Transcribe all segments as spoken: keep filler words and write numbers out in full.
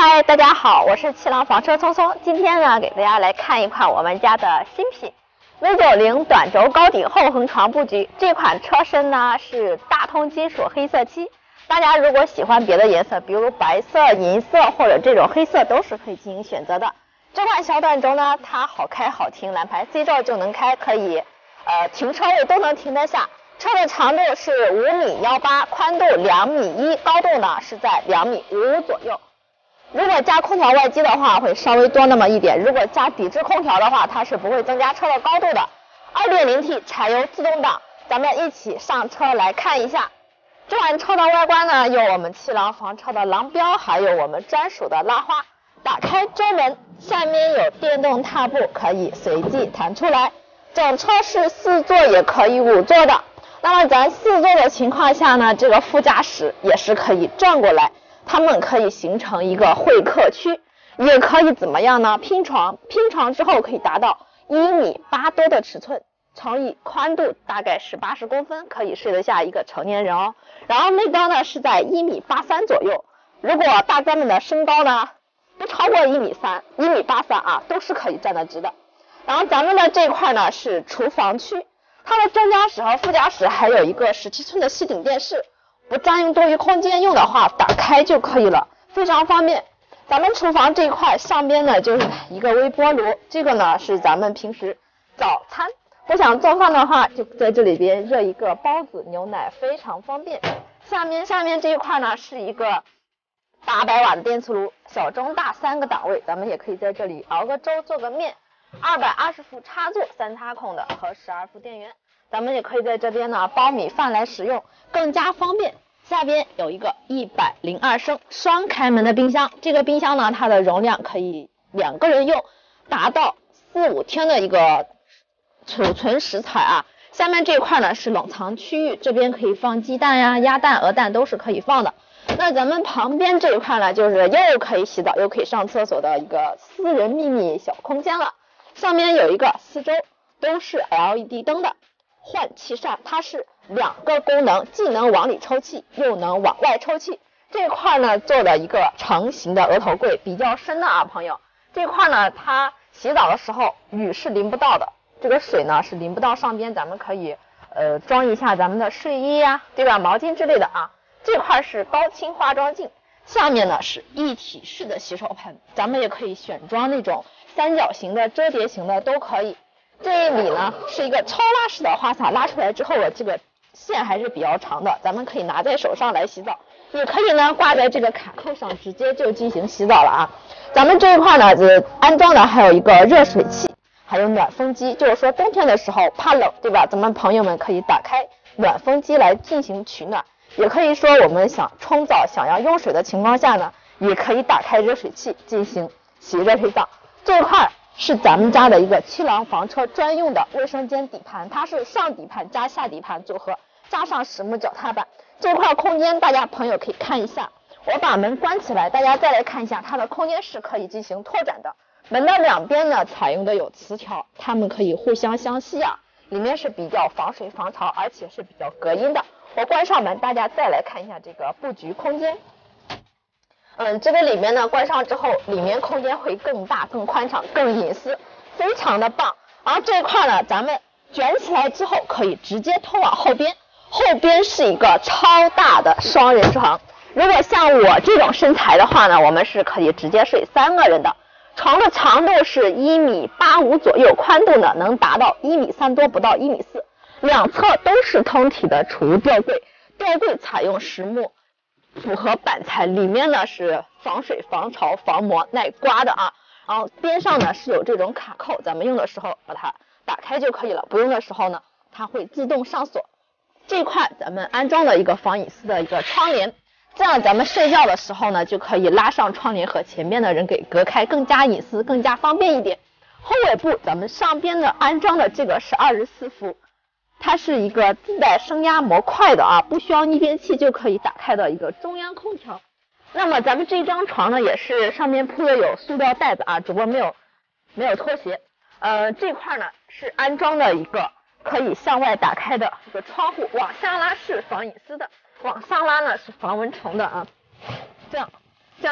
嗨，大家好，我是七郎房车聪聪。今天呢，给大家来看一款我们家的新品 V 九零短轴高顶后横床布局。这款车身呢是大通金属黑色漆，大家如果喜欢别的颜色，比如白色、银色或者这种黑色，都是可以进行选择的。这款小短轴呢，它好开好停，蓝牌 C 罩就能开，可以呃停车位都能停得下。车的长度是五米幺八，宽度两米一，高度呢是在两米五五左右。如果加空调外机的话，会稍微多那么一点；如果加底置空调的话，它是不会增加车的高度的。二点零 T 柴油自动挡，咱们一起上车来看一下。这款车的外观呢，有我们七郎房车的廊标，还有我们专属的拉花。打开周门，下面有电动踏步，可以随即弹出来。整车是四座也可以五座的。那么咱四座的情况下呢，这个副驾驶也是可以转过来。它们可以形成一个会客区，也可以怎么样呢？拼床，拼床之后可以达到一米八多的尺寸，乘以宽度大概是八十公分，可以睡得下一个成年人哦。然后内高呢是在一米八三左右，如果大家们的身高呢不超过一米三，一米八三啊，都是可以站得直的。然后咱们的这块呢是厨房区，它的中驾驶和副驾驶还有一个十七寸的吸顶电视。不占用多余空间，用的话打开就可以了，非常方便。咱们厨房这一块上边呢就是一个微波炉，这个呢是咱们平时早餐不想做饭的话，就在这里边热一个包子、牛奶，非常方便。下面下面这一块呢是一个八百瓦的电磁炉，小中大三个档位，咱们也可以在这里熬个粥、做个面。二百二十伏插座，三插孔的和十二伏电源。咱们也可以在这边呢煲米饭来使用，更加方便。下边有一个一百零二升双开门的冰箱，这个冰箱呢它的容量可以两个人用，达到四五天的一个储存食材啊。下面这块呢是冷藏区域，这边可以放鸡蛋呀、鸭蛋、鹅蛋都是可以放的。那咱们旁边这一块呢就是又可以洗澡又可以上厕所的一个私人秘密小空间了。上面有一个四周都是 L E D 灯的换气扇，它是两个功能，既能往里抽气又能往外抽气。这块呢做了一个成型的额头柜，比较深的啊朋友。这块呢它洗澡的时候雨是淋不到的，这个水呢是淋不到上边，咱们可以呃装一下咱们的睡衣呀、啊、对吧，毛巾之类的啊。这块是高清化妆镜，下面呢是一体式的洗手盆，咱们也可以选装那种三角形的、折叠型的都可以。这里呢是一个超拉式的花洒，拉出来之后，这个线还是比较长的，咱们可以拿在手上来洗澡，也可以呢挂在这个卡扣上，直接就进行洗澡了啊。咱们这一块呢，就安装的还有一个热水器，还有暖风机，就是说冬天的时候怕冷，对吧？咱们朋友们可以打开暖风机来进行取暖，也可以说我们想冲澡、想要用水的情况下呢，也可以打开热水器进行洗热水澡。这一块是咱们家的一个七郎房车专用的卫生间底盘，它是上底盘加下底盘组合，加上实木脚踏板。这块空间大家朋友可以看一下，我把门关起来，大家再来看一下，它的空间是可以进行拓展的。门的两边呢采用的有磁条，它们可以互相相吸啊，里面是比较防水防潮，而且是比较隔音的。我关上门，大家再来看一下这个布局空间。嗯，这个里面呢关上之后，里面空间会更大、更宽敞、更隐私，非常的棒。然后这一块呢，咱们卷起来之后可以直接通往后边，后边是一个超大的双人床。如果像我这种身材的话呢，我们是可以直接睡三个人的。床的长度是一米八五左右，宽度呢能达到一米三多，不到一米四。两侧都是通体的储物吊柜，吊柜采用实木。符合板材，里面呢是防水、防潮、防磨、耐刮的啊。然后边上呢是有这种卡扣，咱们用的时候把它打开就可以了，不用的时候呢它会自动上锁。这块咱们安装了一个防隐私的一个窗帘，这样咱们睡觉的时候呢就可以拉上窗帘和前面的人给隔开，更加隐私，更加方便一点。后尾部咱们上边的安装的这个是二十四伏。它是一个自带升压模块的啊，不需要逆变器就可以打开的一个中央空调。那么咱们这张床呢，也是上面铺的有塑料袋子啊，只不过没有没有拖鞋。呃，这块呢是安装的一个可以向外打开的一个窗户，往下拉是防隐私的，往上拉呢是防蚊虫的啊。这样这样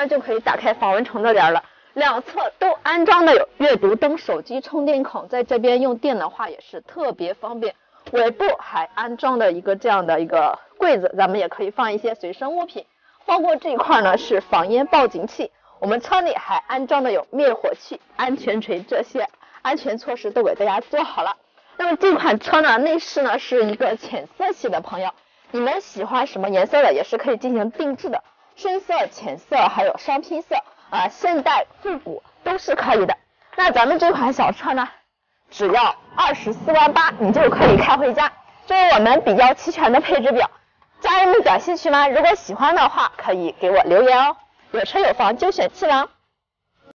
呢就可以打开防蚊虫的帘了。两侧都安装的有阅读灯、手机充电孔，在这边用电的话也是特别方便。尾部还安装的一个这样的一个柜子，咱们也可以放一些随身物品。包括这一块呢是防烟报警器，我们车里还安装的有灭火器、安全锤，这些安全措施都给大家做好了。那么这款车呢，内饰呢是一个浅色系的朋友，你们喜欢什么颜色的也是可以进行定制的，深色、浅色还有双拼色啊，现代复古都是可以的。那咱们这款小车呢，只要二十四万八，你就可以开回家。这是我们比较齐全的配置表，家人们感兴趣吗？如果喜欢的话，可以给我留言哦。有车有房就选气郎。